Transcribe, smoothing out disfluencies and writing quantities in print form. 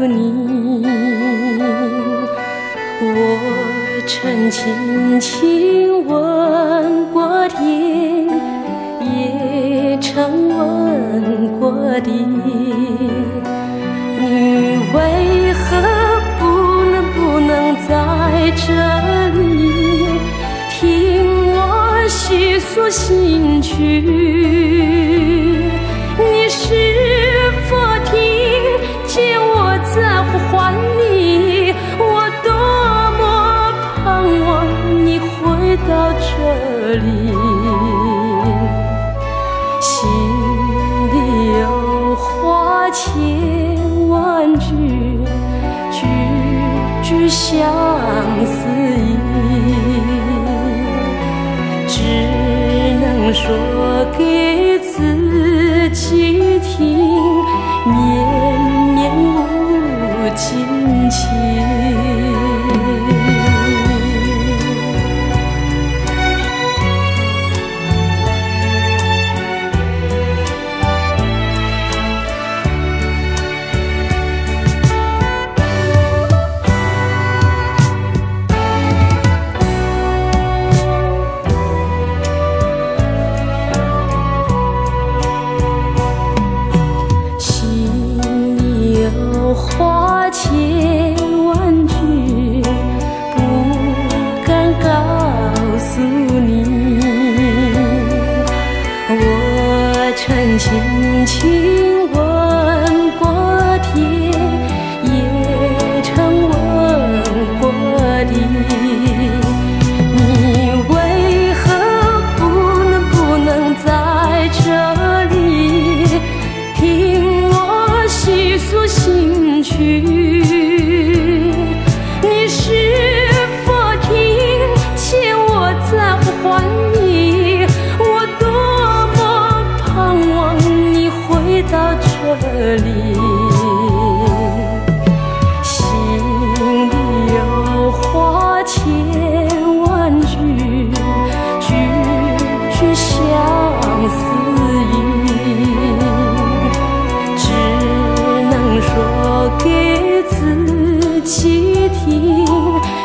你。我曾轻轻吻过天，也曾吻过地，你为何不能在这里听我细诉心曲？你是否听见我在呼唤你？我多么盼望你回到这里，心里有话千万句，句句相思意，只能说给自己听，绵绵无尽情。话千万句，不敢告诉你。我曾轻轻吻过天，也曾吻过地。你为何不能在这里听我细诉心曲？你是否听见我在呼唤你？我多么盼望你回到这里，心里有话千万句，句句相思意，只能说给自己听，